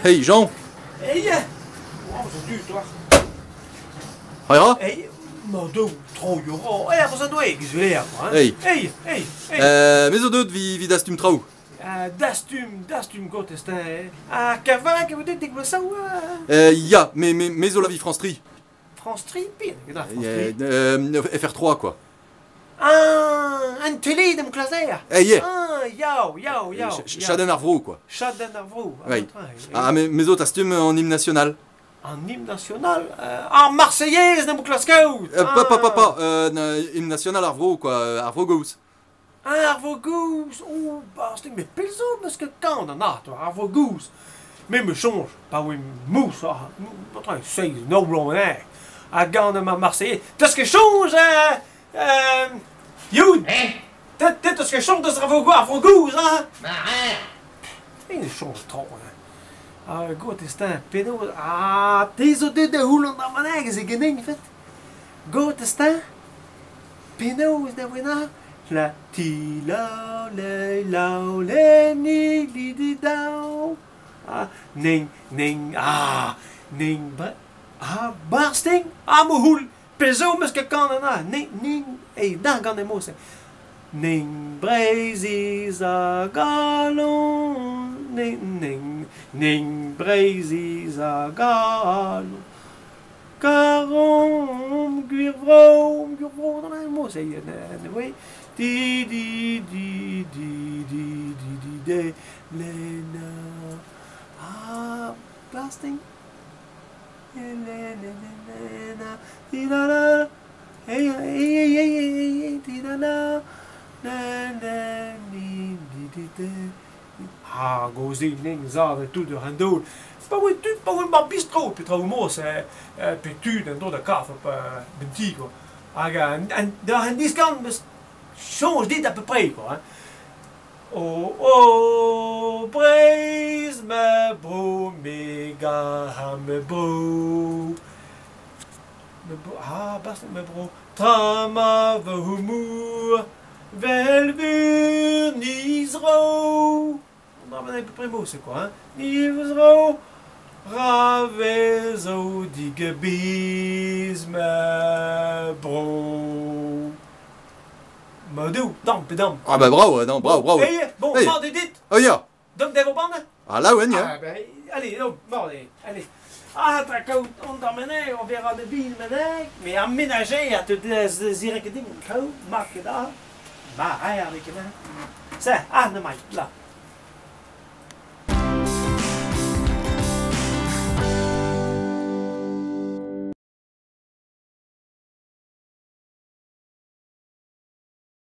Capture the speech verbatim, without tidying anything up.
Hey Jean. Hey! Wow, så dyrt, hva'? Høyre? Hey, men du tror jo bra. Jeg er på sånn du er isolert, hva'? Hey. Hey, hey, hey. Eh, mais zo deuet vi, vi dastum trao. Uh, dastum, dastum godt is det. Ah, kava, kan vi dit ik wel zo? Eh, ja, mais, mais, mais zo la vi France tri. France tri, bien. Ja, France Eh, tri. eh, F R trois, quoi. Ah, een télé de klaseer. Eh, yeah. Ah, jou, jou, jou. Ch- Chaden ar vro, quoi. Chaden ar vro. Oui. Ah, mais, mais zo tastum en hymne national. En hymne national. Uh, ah, Marseillaise de Glasgow. Euh, pas, pas, pas, pas. Euh, na- hymne national ar vro, quoi. Ar vro gous. Ah, Arvo Goose. Oh, basting met pilso, mais que quand on a, toi, Arvo Goose. Mais me change, pas oui, mousse, ah, pas trop, c'est no wrong, hein. À gande ma Marseillais. T'as ce que change, euh, euh, Youn. T'as, t'as ce que change de ce Arvo Goose, Arvo Goose, hein. Il change trop, hein. Ah, goed, is dat, pedo, ah, deze dit de hoelen naar mijn eigen, is ik een ding, vet. Goed, is dat. Pedo, is dat weer nou? La ti la le la le ni li di dao. Ah, ning ning ah ning ba ah barsting ah mo hul peso mas que kan na ning ning ei dan kan mo se ning brazis a galon ning ning ning brazis a galon carom guirvro guirvro dan mo se ne oui. Di di di di di di di de Lena. Ah, blasting. Lena, Lena, di da da. Hey, hey, hey, hey, hey, di da da. Lena, di di di de. Ah, gozining zade toe de handel. Maar we doen, maar we maar bistro, Petro Moos, petu en door de kaf op Bentigo. Ah, en en daar die kan change dit à peu près, quoi. Hein. Oh, oh, praise me bro, mega me bro. Me bro, ah, basta me bro. Trama ve humor, velvur nisro. On va à peu près mot, c'est quoi, hein? Nisro, ravezo digebis me bro. Madou, dam, pedam. Ah, bah bravo, non, bravo, bravo. Hey, bon, Hey. hey. dit. Oh, ja. Donc, des banden? Ah, là, ouais, ja. Ah, ben, allez, donc, bon, allez, allez. Ah, t'as qu'à on t'emmène, on verra de billes, mais aménager à te dire que ding, marque là. Bah, regarde, ça, ah, non, là.